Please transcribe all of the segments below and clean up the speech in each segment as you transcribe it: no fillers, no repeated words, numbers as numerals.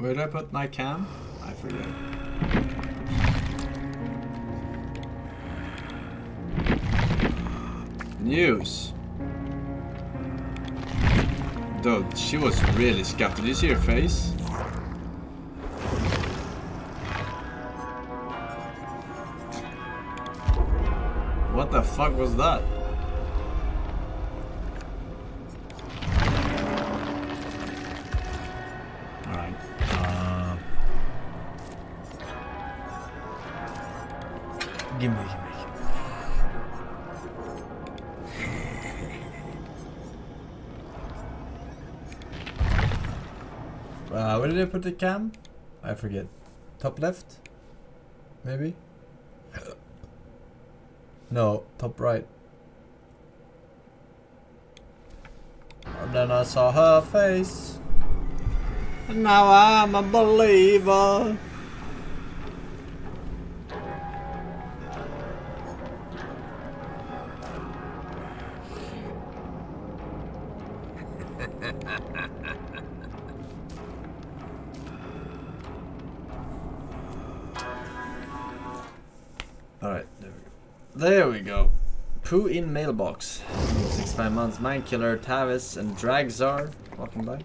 Where did I put my cam? I forget. News. Dude, she was really scared. Did you see her face? What the fuck was that? Alright. Give me. Where did I put the cam? I forget. Top left? Maybe? No, top right. And then I saw her face. And now I'm a believer. Alright, there we go. There we go. Poo in mailbox. 65 months. Mindkiller, Tavis, and Dragzar walking by.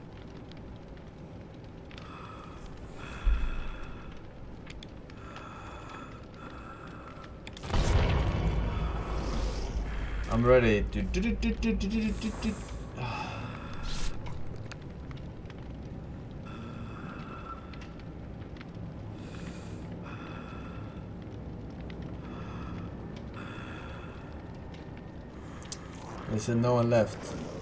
I'm ready. They said no one left.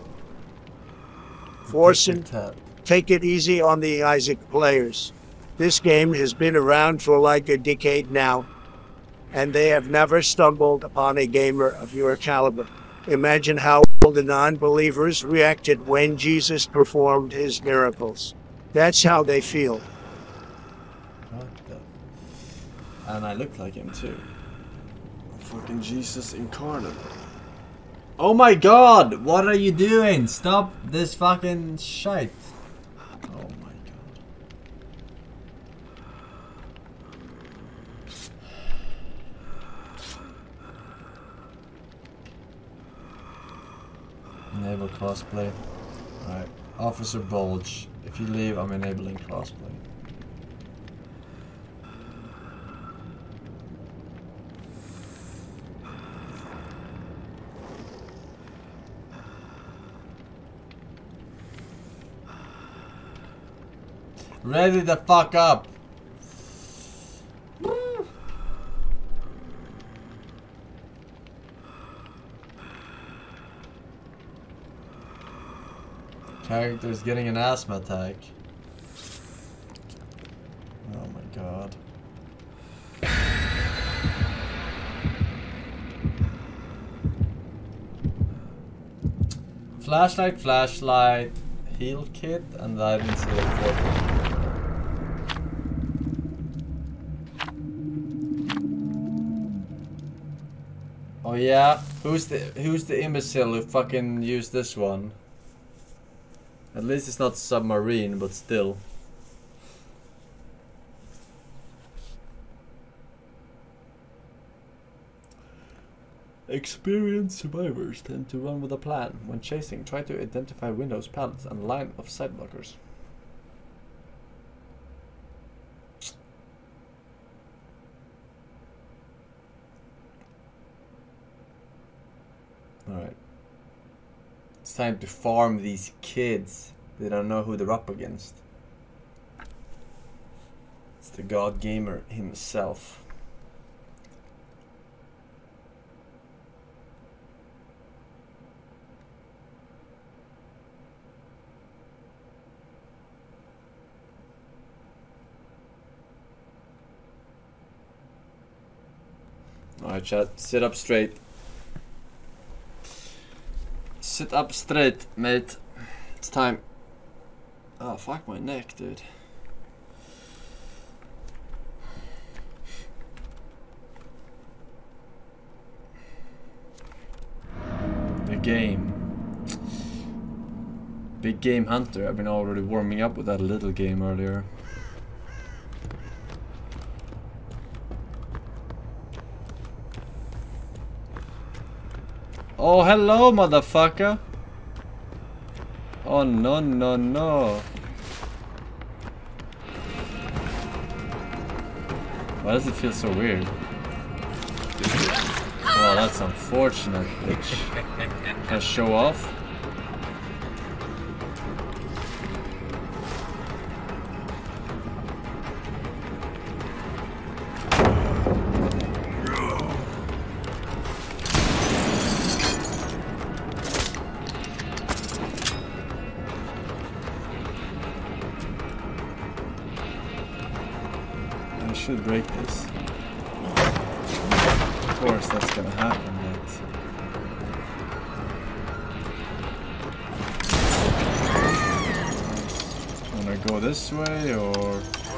Forsen, take it easy on the Isaac players. This game has been around for like a decade now, and they have never stumbled upon a gamer of your caliber. Imagine how the non-believers reacted when Jesus performed his miracles. That's how they feel. What the? And I look like him too. Fucking Jesus incarnate. Oh my god! What are you doing? Stop this fucking shite. Oh my god. Enable crossplay. Alright. Officer Bulge. If you leave, I'm enabling crossplay. Ready the fuck up. Character's getting an asthma attack. Oh my god. Flashlight, heal kit, and I didn't see the fourth one. Oh yeah, who's the imbecile who fucking used this one? At least it's not submarine, but still. Experienced survivors tend to run with a plan. When chasing, try to identify windows, pallets, and line of sight blockers. Alright. It's time to farm these kids. They don't know who they're up against. It's the God Gamer himself. Alright chat, sit up straight. Sit up straight, mate. It's time. Oh, fuck my neck, dude. The game. Big Game Hunter. I've been already warming up with that little game earlier. Oh, hello, motherfucker. Oh, no, no, no. Why does it feel so weird? Well, that's unfortunate, bitch. Can I show off? I should break this. Of course, that's gonna happen, but... Wanna go this way, or...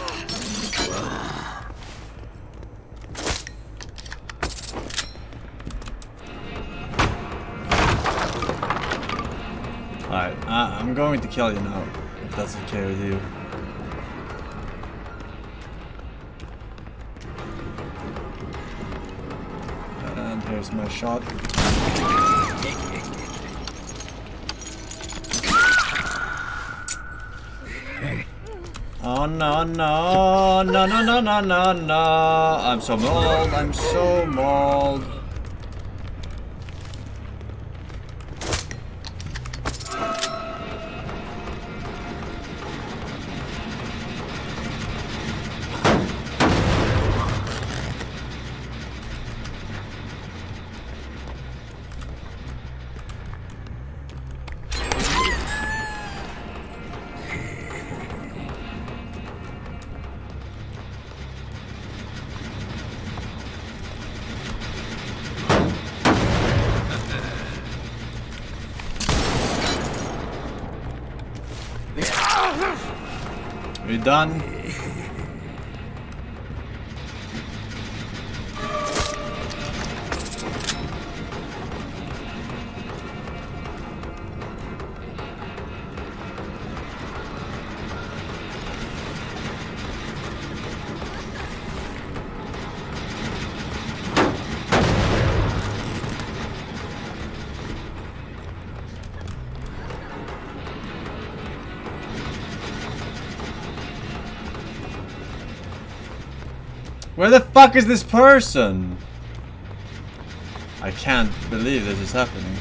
Alright, I'm going to kill you now, if that's okay with you. And here's my shot. Oh no, no, no, no, no, no, no, no. I'm so mauled, I'm so mauled. We done? Where the fuck is this person? I can't believe this is happening.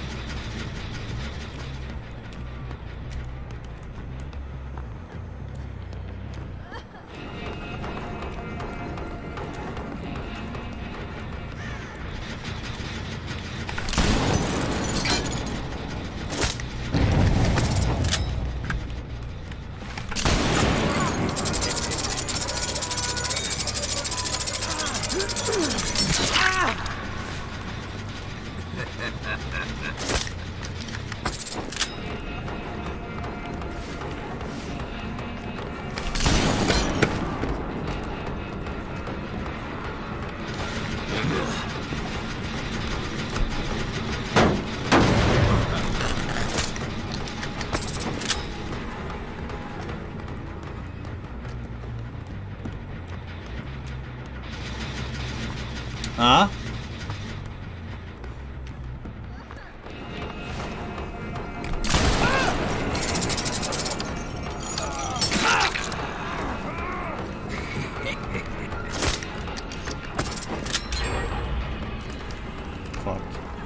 Huh? Fuck.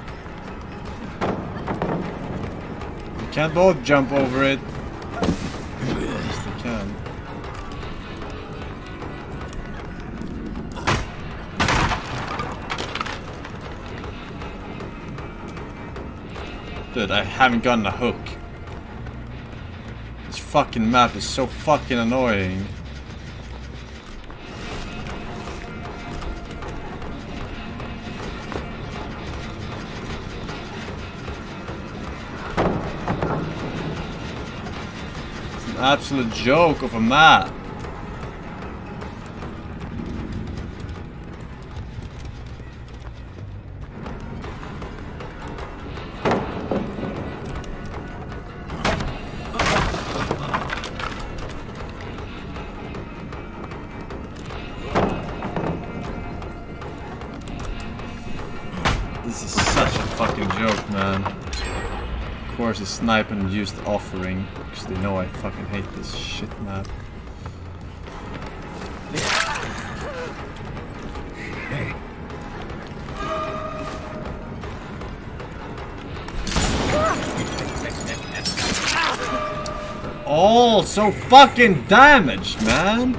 You can't both jump over it. Yes, you can. Dude, I haven't gotten a hook. This fucking map is so fucking annoying. It's an absolute joke of a map. This is such a fucking joke, man. Of course, they snipe and use the offering because they know I fucking hate this shit map. All so fucking damaged, man.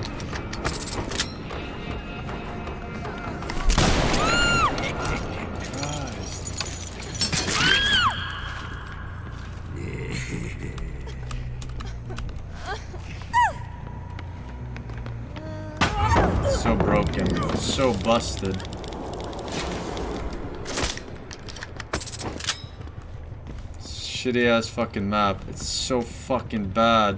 So broken, so busted. Shitty ass fucking map. It's so fucking bad.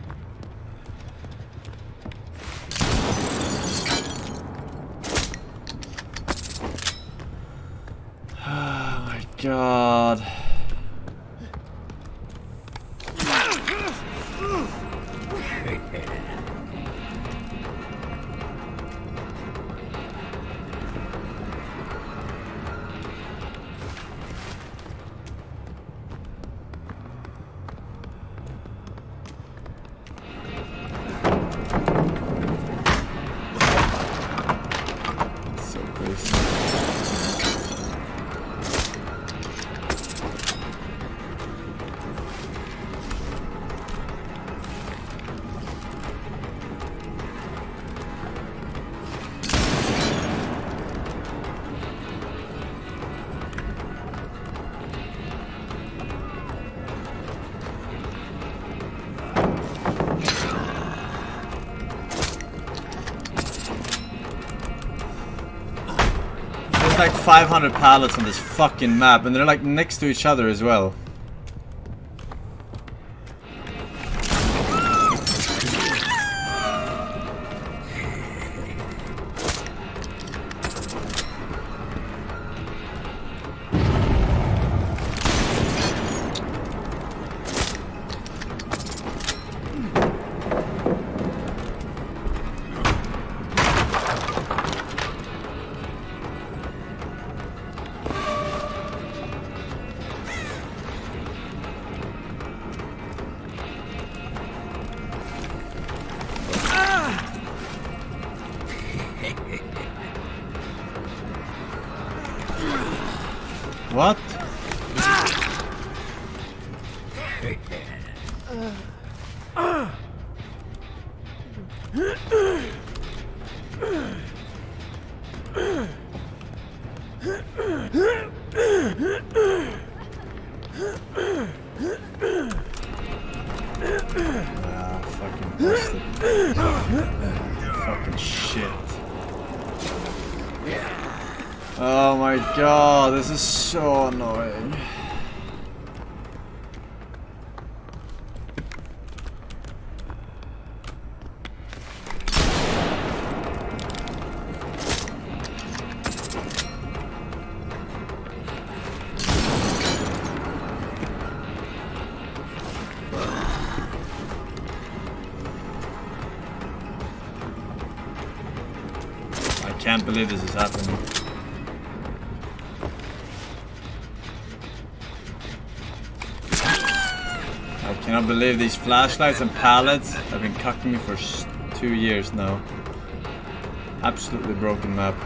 Oh my god. Like 500 pallets on this fucking map, and they're like next to each other as well. What? Fucking busted. Fucking shit. Oh my god, this is so annoying. I can't believe this is happening. I cannot believe these flashlights and pallets have been cucking me for 2 years now. Absolutely broken map.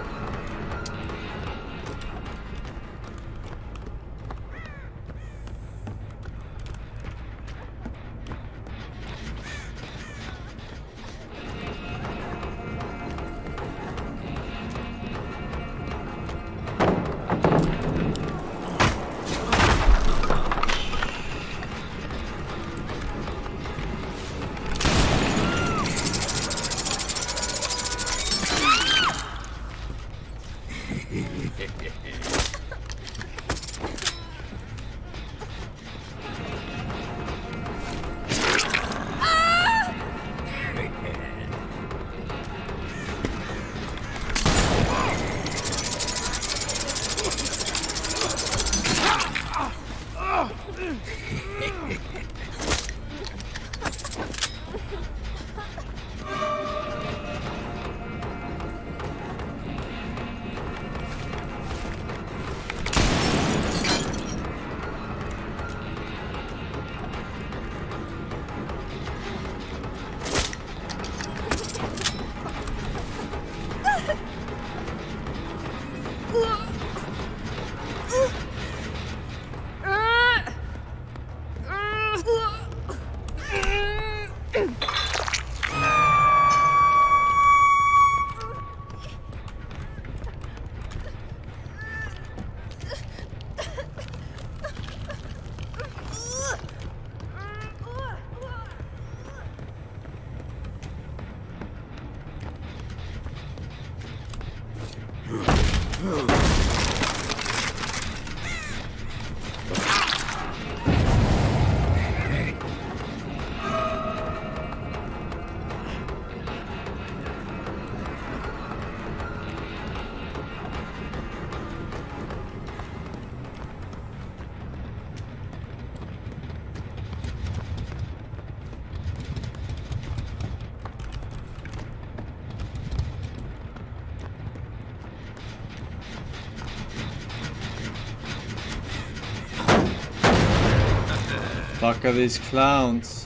Fuck are these clowns?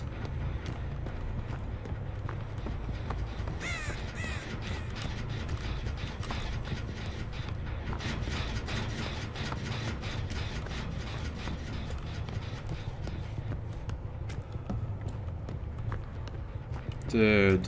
Dude.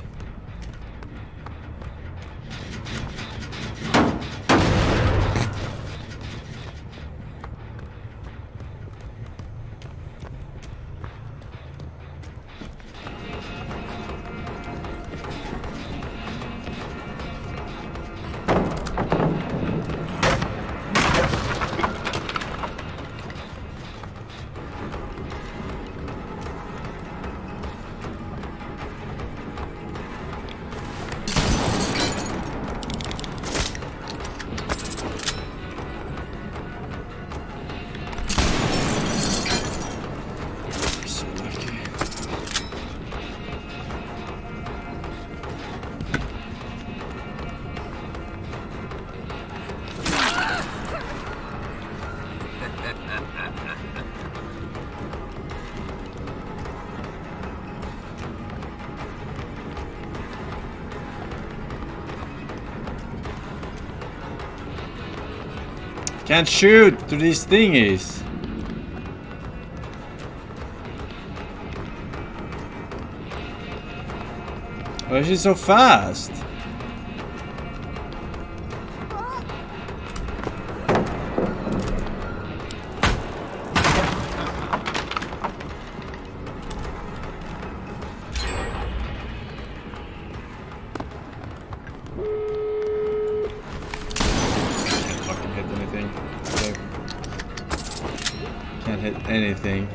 Can't shoot through these thingies. Why is she so fast? Anything.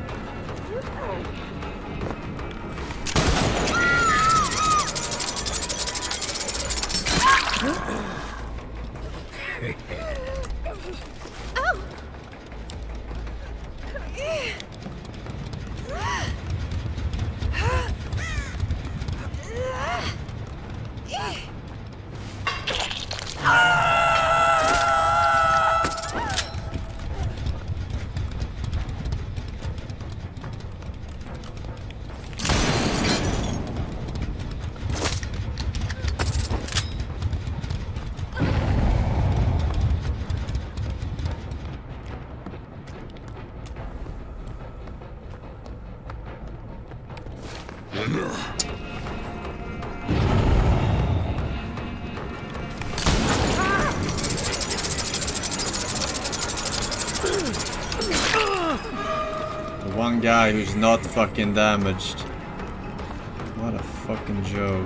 One guy who's not fucking damaged. What a fucking joke.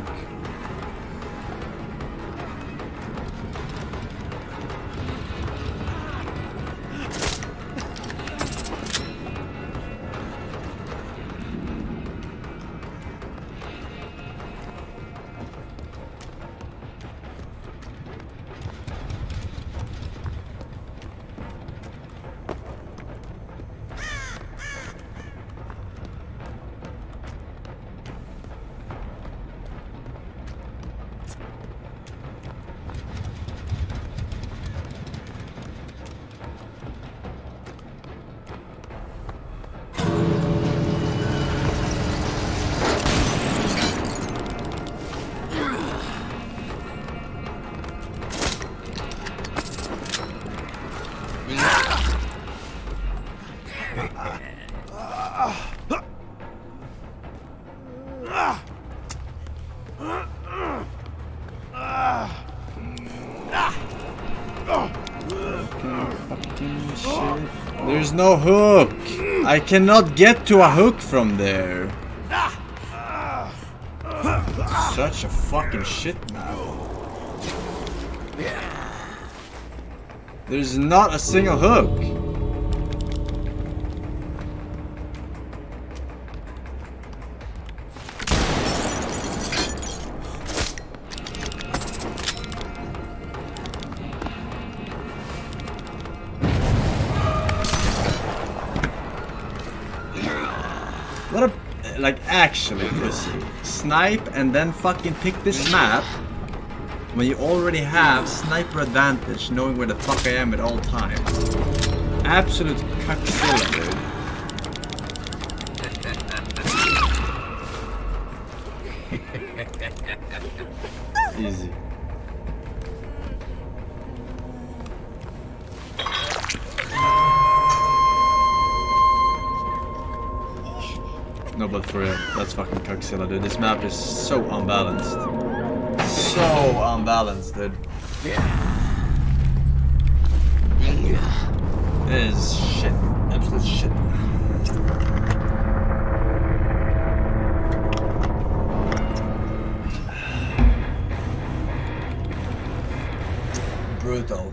There's no hook. I cannot get to a hook from there. Such a fucking shit map. There's not a single hook. What a, like, actually, pussy. Snipe and then fucking pick this map when you already have sniper advantage, knowing where the fuck I am at all times. Absolute cuckzilla, dude. No, but for real, that's fucking Coxilla, dude. This map is so unbalanced. So unbalanced, dude. It is shit. Absolute shit. Brutal.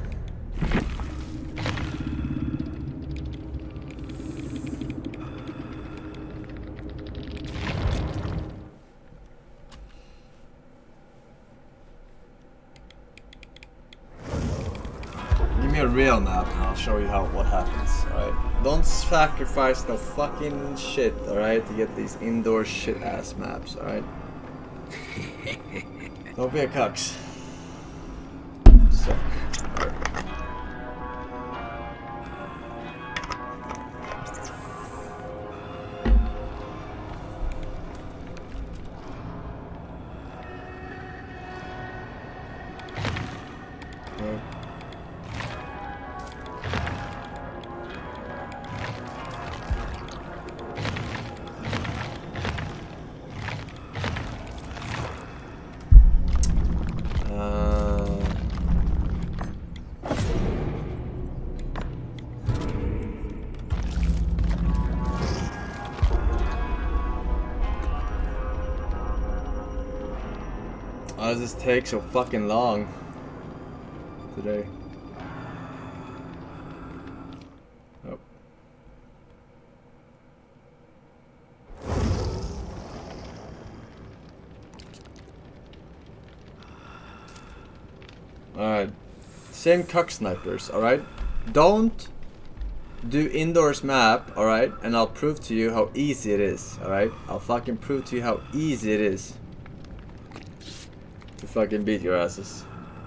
Give me a real map and I'll show you what happens, alright? Don't sacrifice no fucking shit, alright, to get these indoor shit ass maps, alright? Don't be a cucks. So, why does this take so fucking long today? Oh. Alright. Same cuck snipers, alright? Don't do indoors map, alright? And I'll prove to you how easy it is, alright? I'll fucking prove to you how easy it is to fucking beat your asses.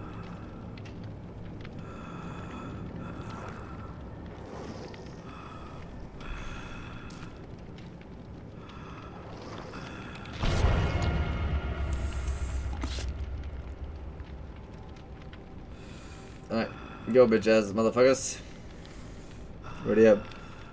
Alright, go bitch ass motherfuckers. Ready up.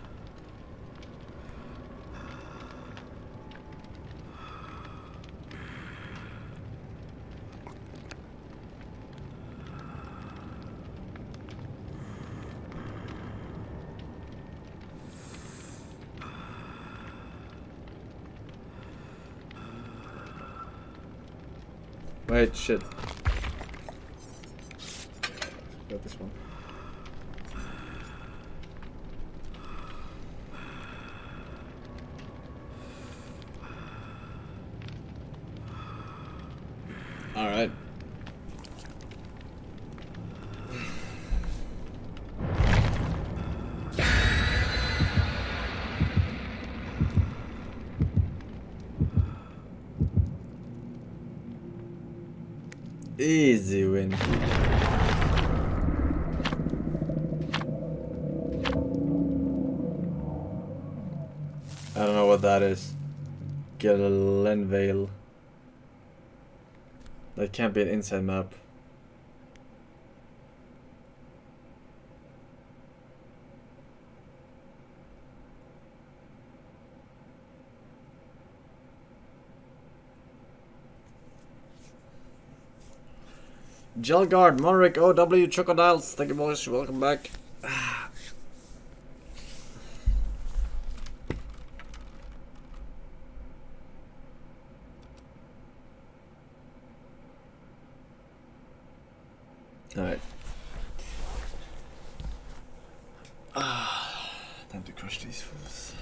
Wait, shit. Got this one. All right. Easy win. I don't know what that is. Glenvale. That can't be an inside map. Gelgard, Monric, OW, Chocodiles, thank you boys, welcome back. Alright. Time to crush these fools.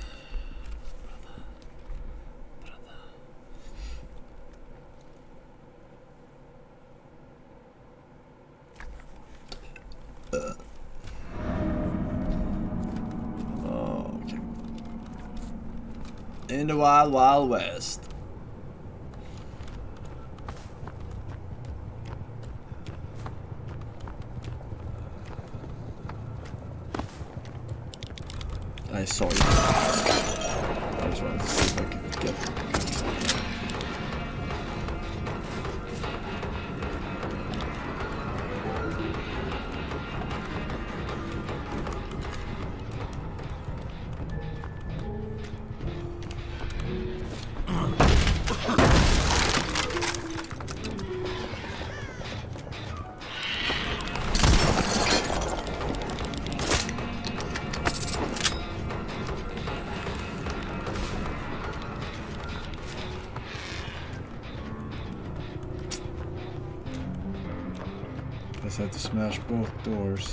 Okay. In the wild, wild west. I saw you. I just wanted to see if I could get it. Guess I have to smash both doors.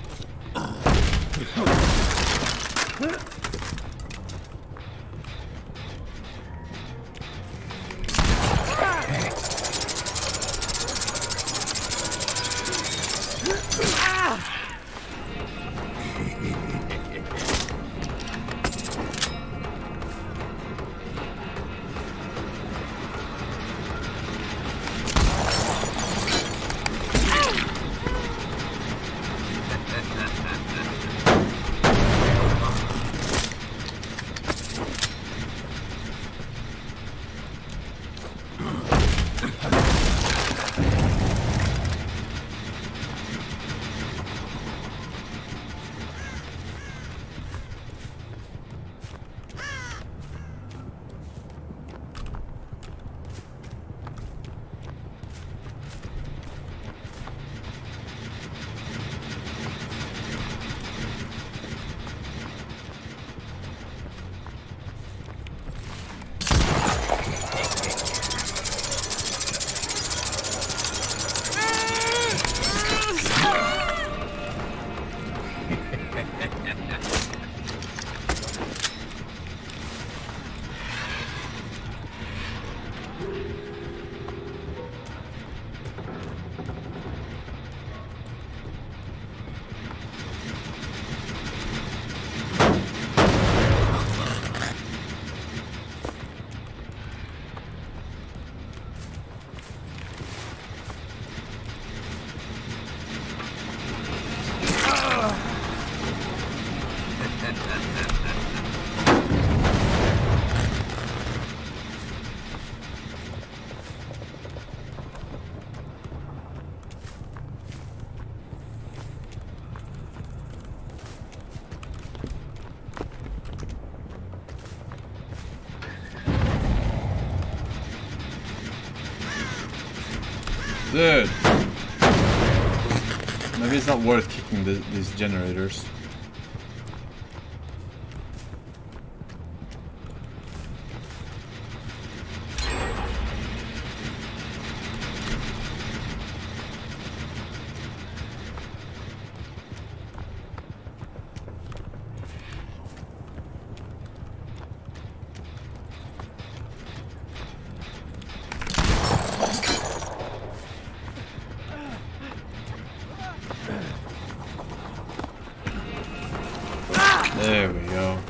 Dude! Maybe it's not worth kicking these generators. There we go.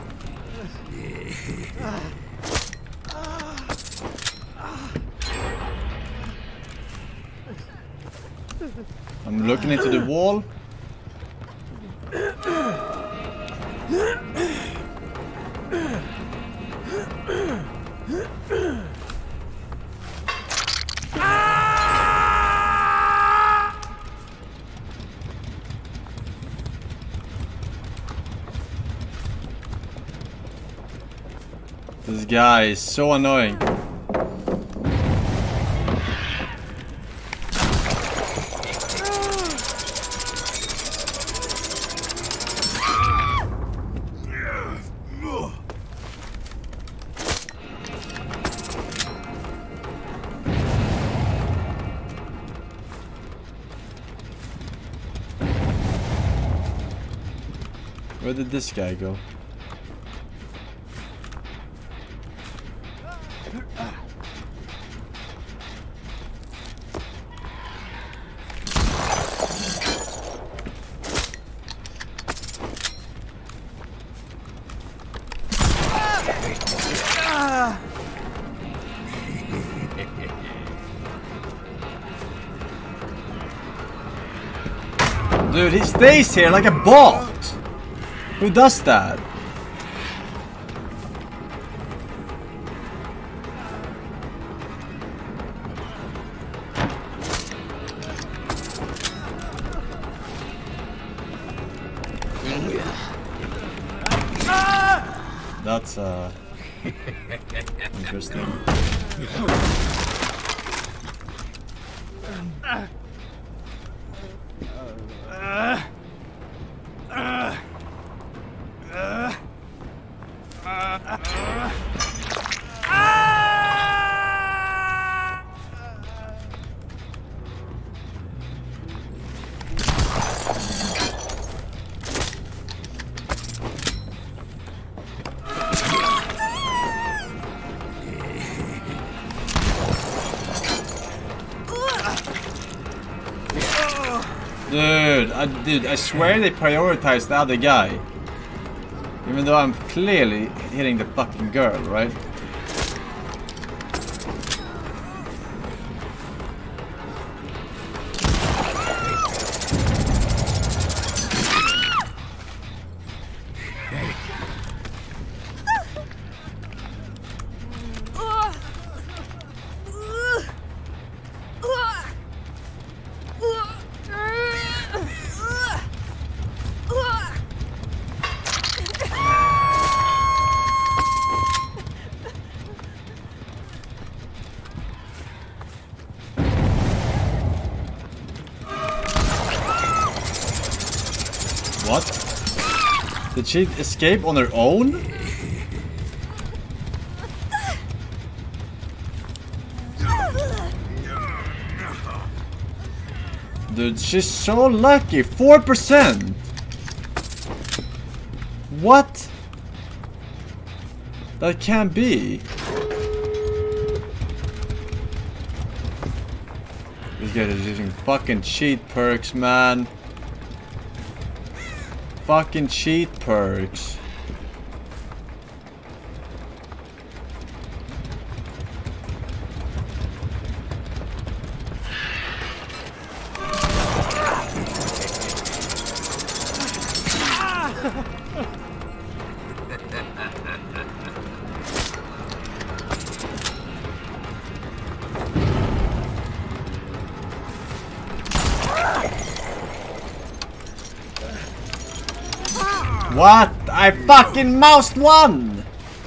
I'm looking into the wall. This guy is so annoying. Where did this guy go? Dude, he stays here like a bot! Who does that? That's interesting. Dude, I swear they prioritized the other guy. Even though I'm clearly hitting the fucking girl, right? What? Did she escape on her own? Dude, she's so lucky. 4%. What? That can't be. This guy is using fucking cheat perks, man. Fucking cheat perks. What? I fucking moused one!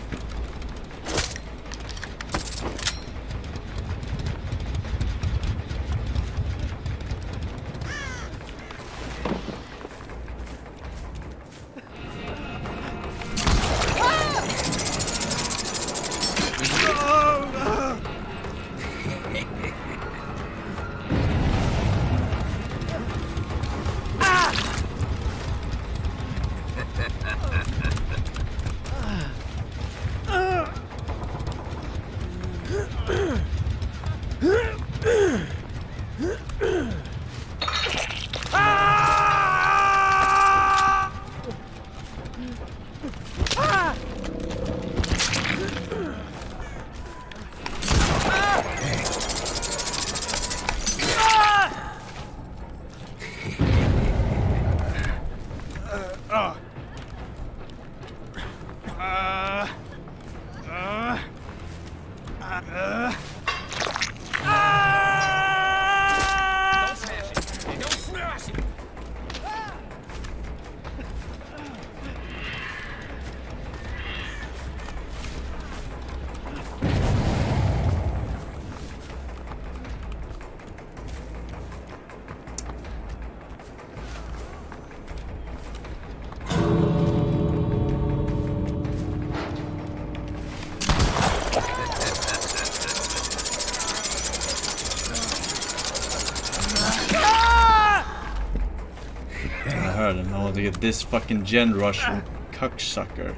I want to get this fucking gen rush from cocksucker.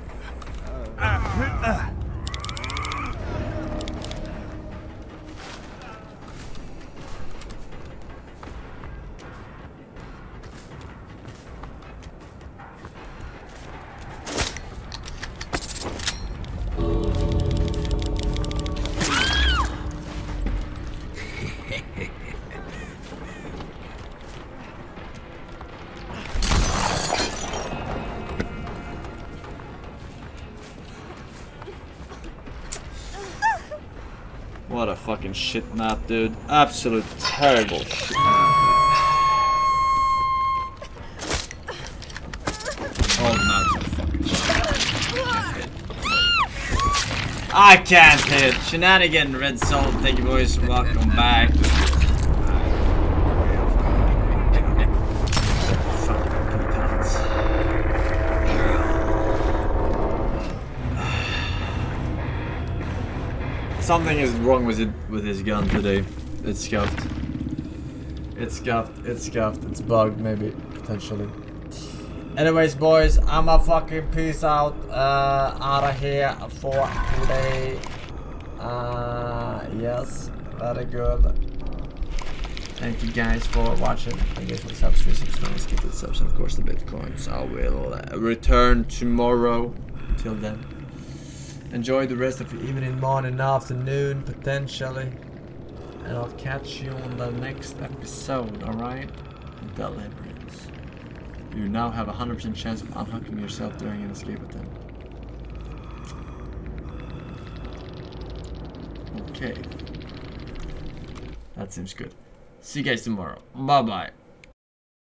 What a fucking shit map, dude. Absolute terrible shit map. Oh, no, it's a fucking shit. I can't hit. Shenanigan, Red Soul. Thank you, boys. Welcome back. Something is wrong with his gun today. It's scuffed. It's scuffed. It's scuffed. It's bugged, maybe, potentially. Anyways, boys, I'ma fucking peace out of here for today. Yes, very good. Thank you guys for watching. Thank you guys for the subs, 3 stones, keep the subs, and of course the bitcoins. I will return tomorrow. Until then, enjoy the rest of your evening, morning, afternoon, potentially. And I'll catch you on the next episode, alright? Deliverance. You now have a 100% chance of unhooking yourself during an escape attempt. Okay. That seems good. See you guys tomorrow. Bye bye.